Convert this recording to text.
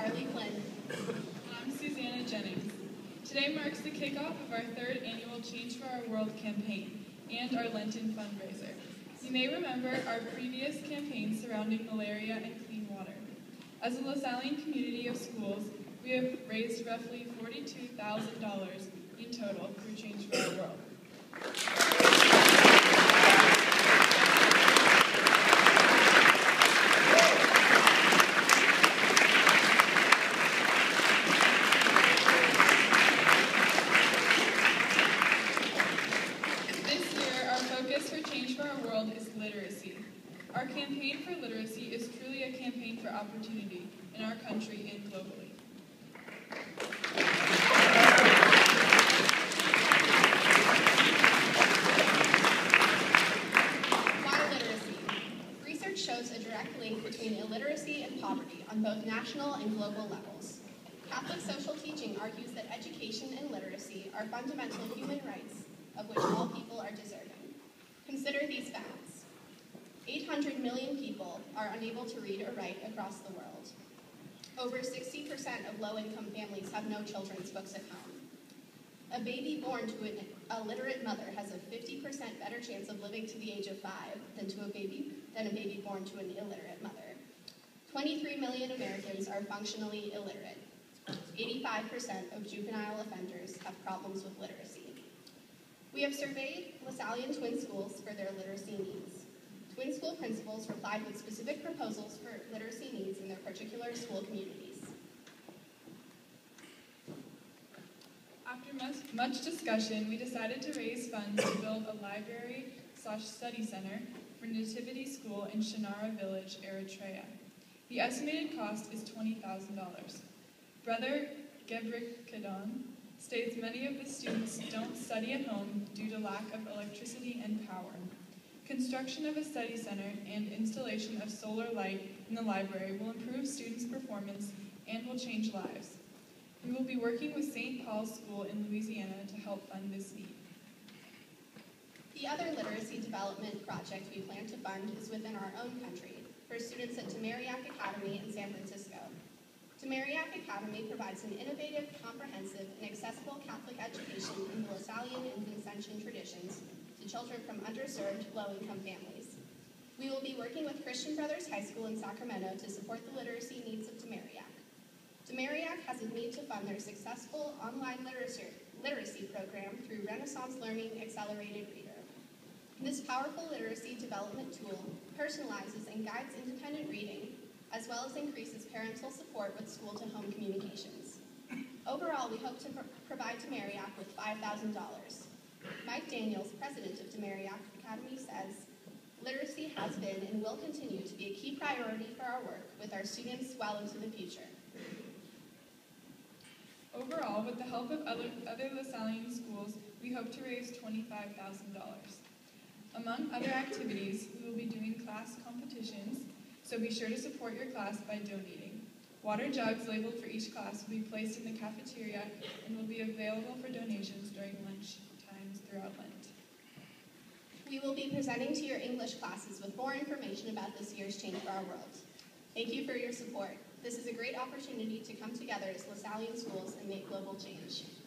Carlee. And I'm Susannah Jennings. Today marks the kickoff of our third annual Change for Our World campaign and our Lenten fundraiser. You may remember our previous campaign surrounding malaria and clean water. As a LaSallian community of schools, we have raised roughly $42,000 in total through Change for Our World. Our campaign for literacy is truly a campaign for opportunity in our country and globally. Why literacy? Research shows a direct link between illiteracy and poverty on both national and global levels. Catholic social teaching argues that education and literacy are fundamental human rights of which all people are deserving. Consider these facts. 800 million people are unable to read or write across the world. Over 60% of low-income families have no children's books at home. A baby born to an illiterate mother has a 50% better chance of living to the age of 5 than a baby born to an illiterate mother. 23 million Americans are functionally illiterate. 85% of juvenile offenders have problems with literacy. We have surveyed LaSallian twin schools for their literacy needs. Twin school principals replied with specific proposals for literacy needs in their particular school communities. After much discussion, we decided to raise funds to build a library/study center for Nativity School in Shinara Village, Eritrea. The estimated cost is $20,000. Brother Gebrikadon states many of the students don't study at home due to lack of electricity and power. Construction of a study center and installation of solar light in the library will improve students' performance and will change lives. We will be working with St. Paul's School in Louisiana to help fund this need. The other literacy development project we plan to fund is within our own country for students at Tamariac Academy in San Francisco. Tamariac Academy provides an innovative, comprehensive, and accessible Catholic education in the LaSallian and Vincentian traditions to children from underserved, low-income families. We will be working with Christian Brothers High School in Sacramento to support the literacy needs of Tamariac. Tamariac has agreed to fund their successful online literacy program through Renaissance Learning Accelerated Reader. This powerful literacy development tool personalizes and guides independent reading, as well as increases parental support with school-to-home communications. Overall, we hope to provide Tamariac with $5,000. Mike Daniels, president of Tamariac Academy, says, "Literacy has been and will continue to be a key priority for our work with our students well into the future." Overall, with the help of other LaSallian schools, we hope to raise $25,000. Among other activities, we will be doing class competitions, so be sure to support your class by donating. Water jugs labeled for each class will be placed in the cafeteria and will be available for donations during lunch times throughout Lent. We will be presenting to your English classes with more information about this year's Change for Our World. Thank you for your support. This is a great opportunity to come together as LaSallian schools and make global change.